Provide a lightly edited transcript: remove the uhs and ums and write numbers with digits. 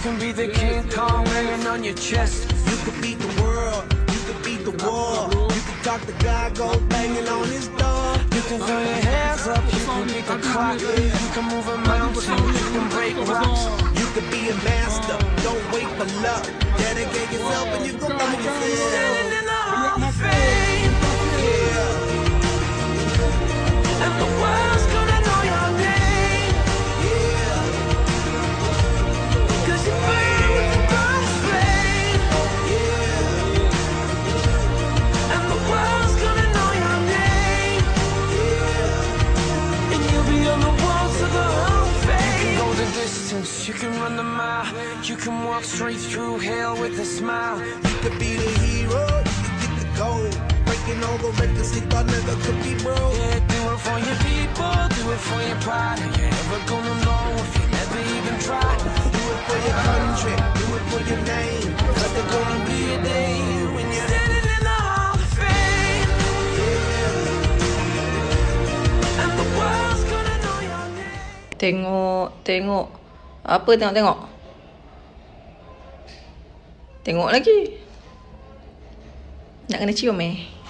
can be the King Kong laying on your chest. You could beat the world, you could beat the war. You could talk to God, go banging on his door. You can throw your hands up, you can beat the clock. You can move a mountain, you can break rocks. You could be a master, don't wait for luck. Dedicate yourself and you gon' find yourself. Standing in the Hall of Fame, Yeah, and the world's gonna know your name. yeah, 'Cause you burn with the brightest flame, yeah, and the world's gonna know your name. And you'll be on the walls of the Hall of Fame. You can go the distance, you can run the mile. You can walk straight through hell with a smile. you could be the hero, you could get the gold. Breaking all the records they thought never could be broke. Yeah, do it for your people, do it for your pride. And you're never gonna know if you never even try. Do it for your country, do it for your name. But there's gonna be a day when you're Standing in the Hall of Fame, and the world's gonna know your name. Tengok. Apa tengok? Tengok lagi. Nak kena cium